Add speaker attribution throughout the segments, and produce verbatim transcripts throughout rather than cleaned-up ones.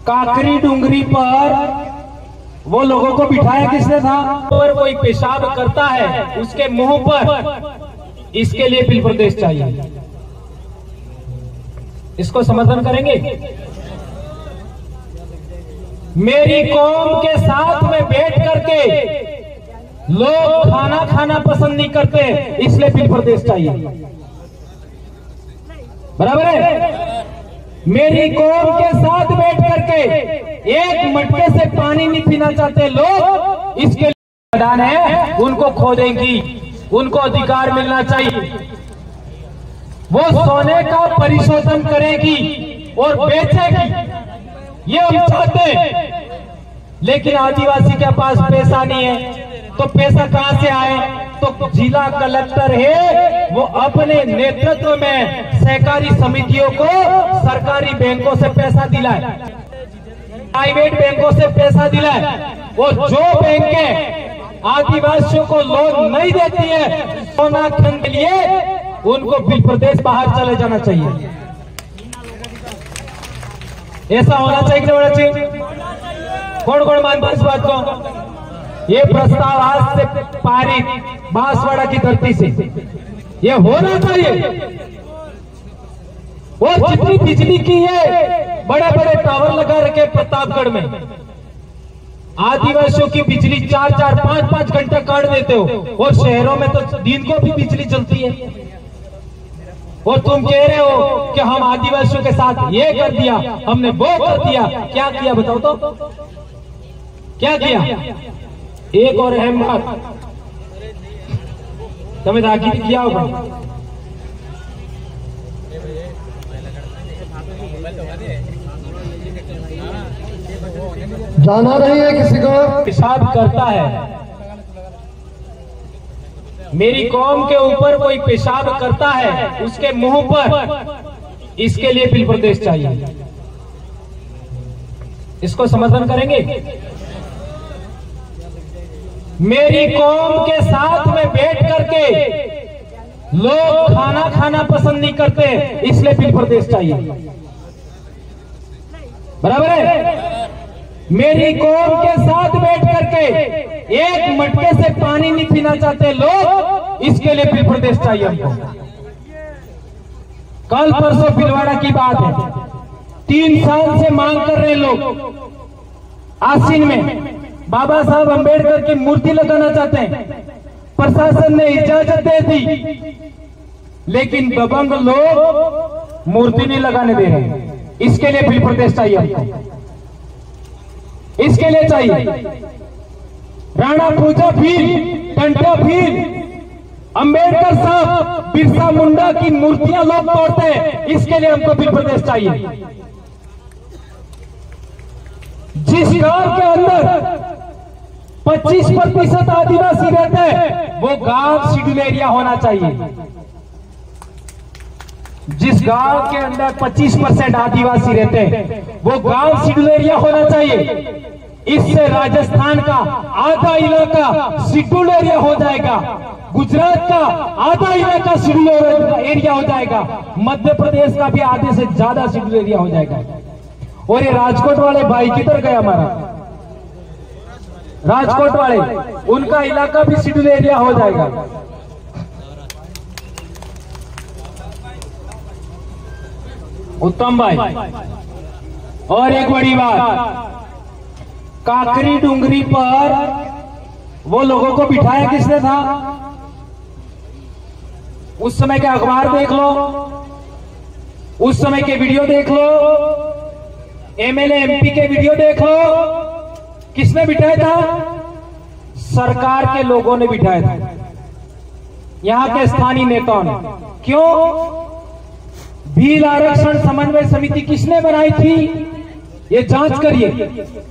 Speaker 1: काकरी डुंगरी पर वो लोगों को बिठाया किसने था? और कोई पेशाब करता है उसके मुंह पर, इसके लिए बिल प्रदेश चाहिए। इसको समर्थन करेंगे? मेरी कौम के साथ में बैठ करके लोग खाना खाना पसंद नहीं करते, इसलिए बिल प्रदेश चाहिए। बराबर है? मेरी कौम के साथ बैठ करके एक मटके से पानी नहीं पीना चाहते लोग, इसके लिए मैदान है, उनको खोदेंगी, उनको अधिकार मिलना चाहिए। वो सोने का परिशोधन करेगी और बेचेगी, ये हम चाहते हैं। लेकिन आदिवासी के पास पैसा नहीं है, तो पैसा कहां से आए? तो जिला कलेक्टर है, वो अपने नेतृत्व में सहकारी समितियों को सरकारी बैंकों से पैसा दिलाए, प्राइवेट बैंकों से पैसा दिलाए। वो जो बैंकें आदिवासियों को लोन नहीं देती है सोना खनन के लिए, उनको बिल प्रदेश बाहर चले जाना चाहिए। ऐसा होना चाहिए कि नहीं होना चाहिए? कौन कौन मानता है इस बात को? ये प्रस्ताव आज से पारित बांसवाड़ा की धरती से ये होना चाहिए। और जितनी बिजली की है, बड़े बड़े टावर लगा रखे प्रतापगढ़ में, आदिवासियों की बिजली चार चार पांच पांच घंटे काट देते हो, और शहरों में तो दिन को भी बिजली चलती है। और तुम कह रहे हो कि हम आदिवासियों के साथ ये कर दिया, हमने वो कर दिया। क्या किया बताओ तो? क्या किया? एक और अहम बात, तुम्हें दाखिल किया होगा,
Speaker 2: जाना नहीं है किसी को।
Speaker 1: पेशाब करता है, मेरी कौम के ऊपर कोई पेशाब करता है उसके मुंह पर, इसके लिए बिल प्रदेश चाहिए। इसको समर्थन करेंगे? मेरी कौम के साथ में बैठ करके लोग खाना खाना पसंद नहीं करते, इसलिए बिल प्रदेश चाहिए। बराबर है? मेरी कौम के साथ बैठ करके एक मटके से पानी नहीं पीना चाहते लोग, इसके लिए बिल प्रदेश चाहिए हमको। कल परसों भिलवाड़ा की बात है, तीन साल से मांग कर रहे लोग, आसीन में बाबा साहब अंबेडकर की मूर्ति लगाना चाहते हैं, प्रशासन ने इजाजत दे दी, लेकिन दबंग लोग मूर्ति नहीं लगाने दे रहे। इसके लिए बिल प्रदेश चाहिए हमको, इसके लिए चाहिए। राणा पूजा फील, टंटा फील, अंबेडकर साहब, बिरसा मुंडा की मूर्तियां लोग तोड़ते हैं, इसके लिए हमको बिल प्रदेश चाहिए। जिस गांव के अंदर पच्चीस प्रतिशत आदिवासी रहते हैं, वो गांव शेड्यूल एरिया होना चाहिए। जिस गांव के अंदर पच्चीस परसेंट आदिवासी रहते हैं, वो गांव शेड्यूल एरिया होना चाहिए। इससे राजस्थान का आधा इलाका शेड्यूल एरिया हो जाएगा, गुजरात का आधा इलाका शेड्यूल एरिया हो जाएगा, मध्य प्रदेश का भी आधे से ज्यादा शेड्यूल एरिया हो जाएगा। और ये राजकोट वाले भाई किधर गए? हमारा राजकोट वाले, उनका इलाका भी शेड्यूल एरिया हो जाएगा। उत्तम भाई, और एक बड़ी बात, काकरी डुंगरी पर वो लोगों को बिठाया किसने था? उस समय के अखबार देख लो, उस समय के वीडियो देख लो, एमएलए एमपी के वीडियो देख लो, किसने बिठाया था? सरकार के लोगों ने बिठाया था, यहां के स्थानीय नेताओं ने। क्यों? भील आरक्षण समन्वय समिति किसने बनाई थी? ये जांच करिए।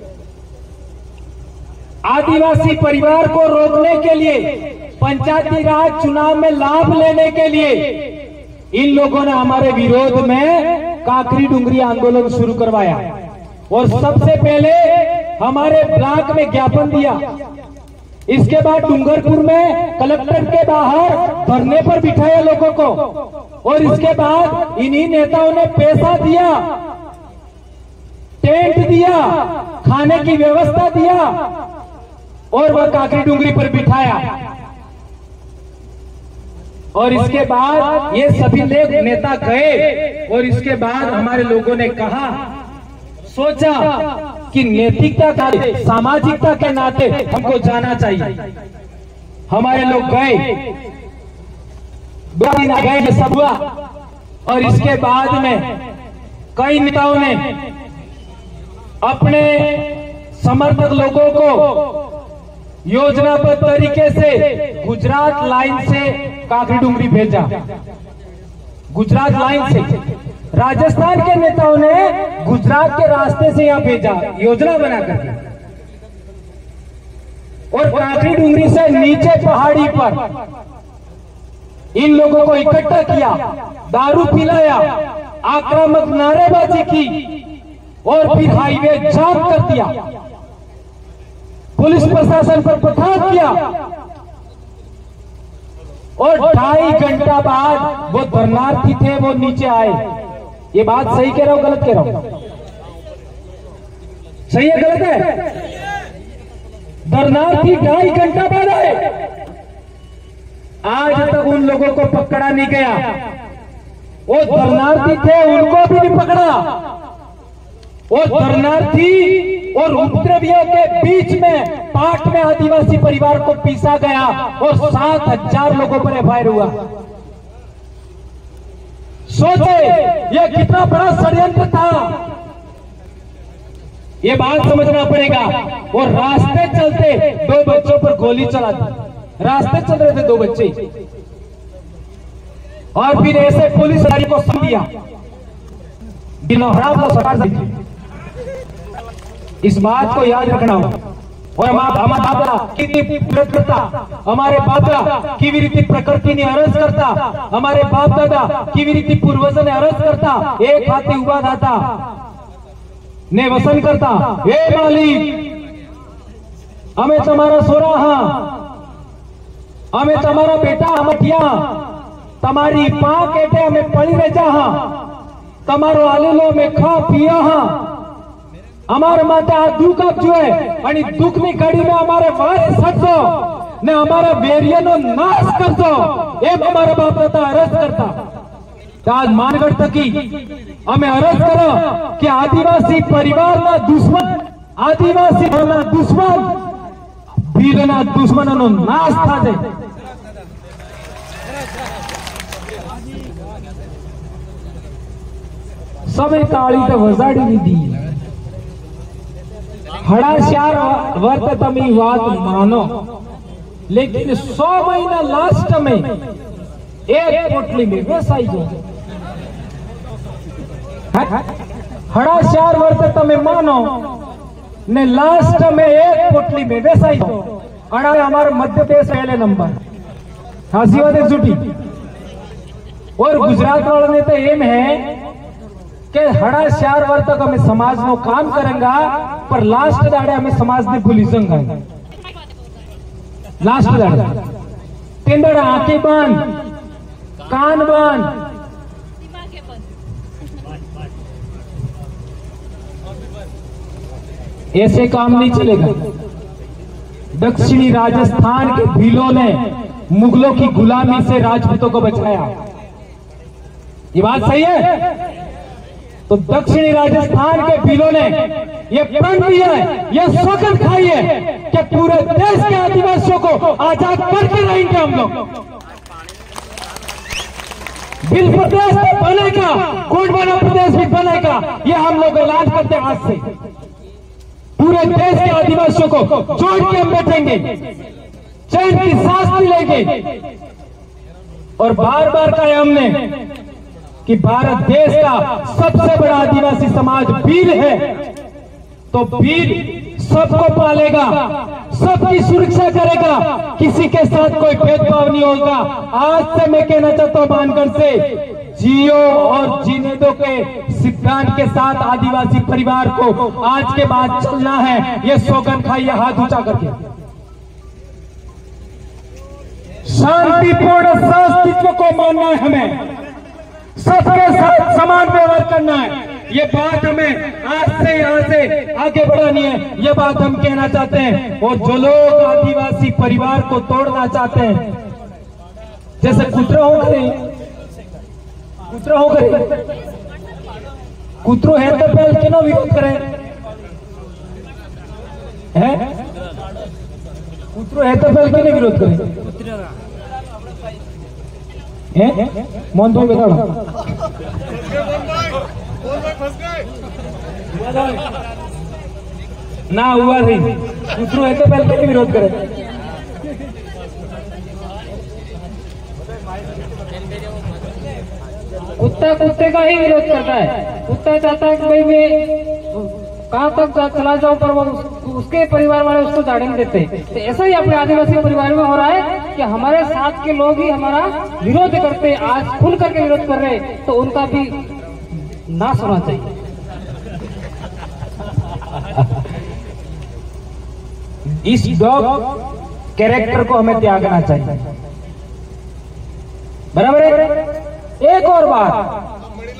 Speaker 1: आदिवासी परिवार को रोकने के लिए, पंचायती राज चुनाव में लाभ लेने के लिए इन लोगों ने हमारे विरोध में काकरी डुंगरी आंदोलन शुरू करवाया, और सबसे पहले हमारे ब्लॉक में ज्ञापन दिया। इसके बाद डूंगरपुर में कलेक्टर के बाहर धरने पर बिठाया लोगों को, और इसके बाद इन्हीं नेताओं ने पैसा दिया, टेंट दिया, खाने की व्यवस्था दिया और वह काकरी डूंगरी पर बिठाया। और इसके बाद ये सभी लोग नेता गए और इसके बाद हमारे लोगों ने कहा, सोचा कि नैतिकता का, सामाजिकता के नाते हमको जाना चाहिए। हमारे लोग गए, दो दिन गए, ये सब हुआ। और इसके बाद में कई नेताओं ने अपने समर्थक लोगों को योजनाबद्ध तरीके से गुजरात लाइन से काकरी डूंगरी भेजा। गुजरात लाइन से राजस्थान के नेताओं ने गुजरात के रास्ते से यहां भेजा, योजना बना करके। और काकरी डूंगरी से नीचे पहाड़ी पर इन लोगों को इकट्ठा किया, दारू पिलाया, आक्रामक नारेबाजी की और फिर हाईवे जाम कर दिया, पुलिस प्रशासन पर प्रहार किया। और ढाई घंटा बाद वो धरनार्थी थे, वो नीचे आए। ये बात सही कह रहा हूं, गलत कह रहा हूं? सही है, गलत है? धरनार्थी ढाई घंटा बाद आए। आज तक उन लोगों को पकड़ा नहीं गया। वो धरनार्थी थे, उनको भी नहीं पकड़ा। वो धरनार्थी और उपद्रवियों के बीच में पाट में आदिवासी परिवार को पीसा गया और सात हजार लोगों पर एफ आई आर हुआ। सोचे यह कितना बड़ा षड्यंत्र था, ये बात समझना पड़ेगा। और रास्ते चलते दो बच्चों पर गोली चला दी, रास्ते चल रहे थे दो बच्चे, और फिर ऐसे पुलिस अधिकारी को समझिया दिनोहरा को सरकार दी। इस बात को याद रखना हो। और हमारा बाबा कितनी प्रकृता, हमारे बाप दादा की रीति प्रकृति ने अरज करता, हमारे बाप दादा की रीति पूर्वज ने अरज करता। एक हाथी उबा दाता ने वसन करता, हे मालिक हमें तुम्हारा सोरा, हमें तुम्हारा बेटा हमठिया, तुम्हारी पां केटे हमें पड़ी रह जा, તમારો આલેલો में खा पिया હા, અમારા માટે આ દુઃખ આપજો અને દુઃખની ઘડીમાં અમારે વાત સડજો ને અમારા વેરિયનો નાશ કરજો, એમ અમારા બાપ દાદા અરજ કરતા। आज मानगढ़ तकी हमें अरज करो कि आदिवासी परिवार ना दुश्मन, आदिवासी ना दुश्मन, वीरना दुश्मनों नाश था जाए। समय ताड़ी तो वजाड़ी नहीं दी। हड़ाश्यार वर्त तमी बात मानो, लेकिन सौ महीना लास्ट में एक पोटली में वेसाई जो हड़ाश्यार वर्त तमे मानो ने लास्ट में एक पोटली में वेसाई जो। अड़ा हमारे मध्य प्रदेश पहले नंबर, हंसी बात झूठी। और गुजरात वालों ने तो एम है कि हड़ा चार वर्ष तक हमें समाज नो काम करेंगा, पर लास्ट दाड़े हमें समाज ने भूली संगा। लास्ट दाड़े तीन दाड़े आंखें बंद, कान बंद, ऐसे काम नहीं चलेगा। दक्षिणी राजस्थान के भीलों ने मुगलों की गुलामी से राजपूतों को बचाया, ये बात सही है। तो दक्षिणी राजस्थान के भीलों ने यह प्रण दिया है, यह सौगंध खाई है कि पूरे देश के आदिवासियों को आजाद करके रहेंगे हम लोग। बिल प्रदेश भी बनेगा, गोंडवाना प्रदेश भी बनेगा, यह हम लोग ऐलान करते हैं आज से। पूरे देश के आदिवासियों को जोड़ के हम बैठेंगे, चैन की सांस लेंगे। और बार बार कहा हमने कि भारत देश का सबसे बड़ा आदिवासी समाज भील है, तो भील सबको पालेगा, सबकी सुरक्षा करेगा, किसी के साथ कोई भेदभाव नहीं होगा। आज से मैं कहना चाहता हूं मानगढ़ से, जियो और जीने दो के सिद्धांत के साथ आदिवासी परिवार को आज के बाद चलना है। ये सौगंध खाइए हाथ ऊंचा करके। शांतिपूर्ण अस्तित्व को मानना है, हमें सबके साथ समान व्यवहार करना है, ये बात हमें आज से यहाँ से आगे बढ़ानी है, ये बात हम कहना चाहते हैं। और जो लोग आदिवासी परिवार को तोड़ना चाहते हैं, जैसे कुतरा हो गए कुतरा हो गए कुतरो है तो पहले क्यों विरोध करें है कुतरो है तो पहले क्यों विरोध करें है मोहन भाई बताओ ना हुआ नहीं, कुतरो है तो पहले क्यों विरोध करें।
Speaker 2: कुत्ता कुत्ते का ही विरोध करता है। कुत्ता चाहता है कि भाई मैं कहाँ तक चला जाऊं, पर वो उसके परिवार वाले उसको झाड़ेंगे देते हैं। तो ऐसा ही अपने आदिवासी परिवार में हो रहा है कि हमारे साथ के लोग ही हमारा विरोध करते, आज खुल करके विरोध कर रहे, तो उनका भी नाश होना चाहिए।
Speaker 1: इस डॉग कैरेक्टर को हमें त्यागना चाहिए, बराबर है। एक और बात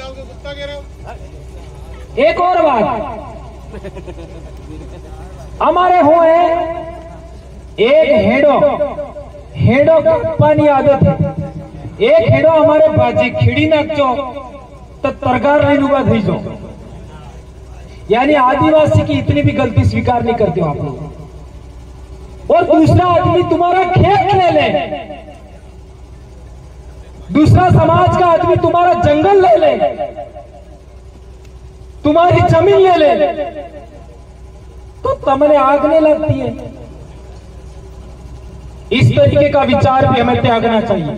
Speaker 1: एक और बात हमारे हो है एक हेडो हेडो पानी आदत है। एक हेडो हमारे बाजी खिड़ी नाचो तो तरगार नहीं डूबा थी जो, यानी आदिवासी की इतनी भी गलती स्वीकार नहीं करते हो आप लोग। और दूसरा आदमी तुम्हारा खेत ले ले, दूसरा समाज का आदमी तुम्हारा जंगल ले ले, तुम्हारी जमीन ले ले, तो तमने आग नहीं लगती है। इस तरीके का विचार भी हमें त्यागना चाहिए।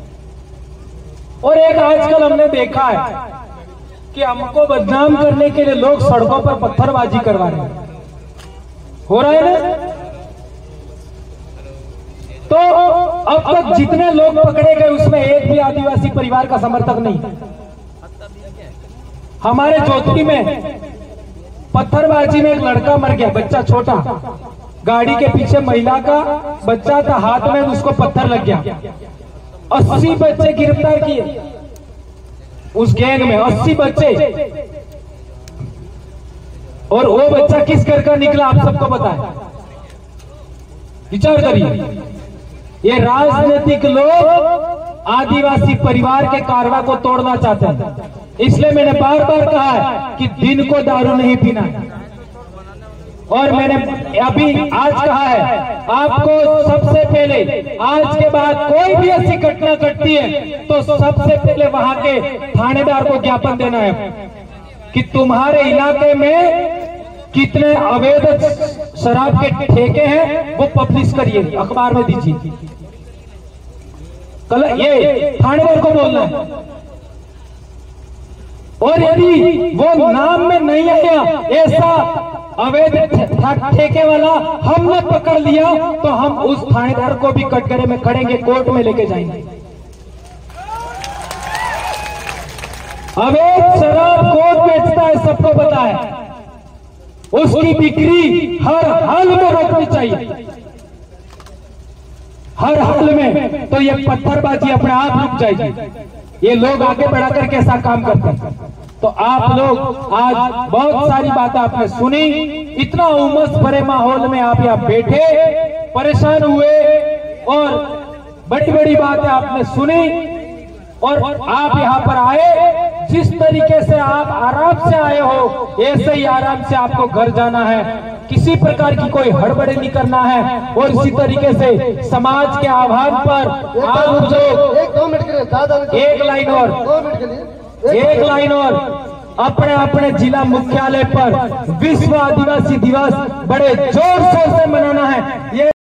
Speaker 1: और एक आजकल हमने देखा है कि हमको बदनाम करने के लिए लोग सड़कों पर पत्थरबाजी करवा रहे हैं, हो रहा है ना। तो अब तक जितने लोग पकड़े गए उसमें एक भी आदिवासी परिवार का समर्थक नहीं। हमारे जोधपुर में पत्थरबाजी में एक लड़का मर गया, बच्चा छोटा, गाड़ी के पीछे महिला का बच्चा था, हाथ में उसको पत्थर लग गया। अस्सी बच्चे गिरफ्तार किए उस गैंग में, अस्सी बच्चे। और वो बच्चा किस घर का निकला आप सबको पता है, विचार करिए। ये राजनीतिक लोग आदिवासी परिवार के कारवा को तोड़ना चाहते हैं। इसलिए मैंने बार बार कहा है कि दिन को दारू नहीं पीना है। और मैंने अभी आज कहा है, आपको सबसे पहले आज के बाद कोई भी ऐसी घटना घटती है तो सबसे पहले वहां के थानेदार को ज्ञापन देना है कि तुम्हारे इलाके में कितने अवैध शराब के ठेके हैं वो पब्लिश करिए, अखबार में दीजिए। कल ये थानेदार को बोलना है। और यदि वो नाम में नहीं आया ऐसा अवैध ठेके वाला हमने पकड़ लिया तो हम उस थानेदार को भी कटघरे में खड़ेंगे, कोर्ट में लेके जाएंगे। अवैध शराब कौन बेचता है सबको पता है, उसकी बिक्री हर हाल में रोकनी चाहिए, हर हाल में। तो ये पत्थरबाजी अपने आप रुक जाएगी। ये लोग आगे बढ़ा करके ऐसा काम करते हैं। तो आप लोग आज बहुत सारी बातें आपने सुनी, इतना उमस भरे माहौल में आप यहाँ बैठे, परेशान हुए और बड़ी बड़ी बातें आपने सुनी और आप यहाँ पर आए। जिस तरीके से आप आराम से आए हो ऐसे ही आराम से आपको घर जाना है, किसी प्रकार की कोई हड़बड़ी नहीं करना है। और इसी तरीके से समाज के आह्वान पर आप लोग
Speaker 3: एक दो मिनट के लिए दादा
Speaker 1: एक लाइन और
Speaker 3: दो मिनट के लिए
Speaker 1: एक लाइन और अपने अपने जिला मुख्यालय पर विश्व आदिवासी दिवस बड़े जोर शोर से मनाना है। ये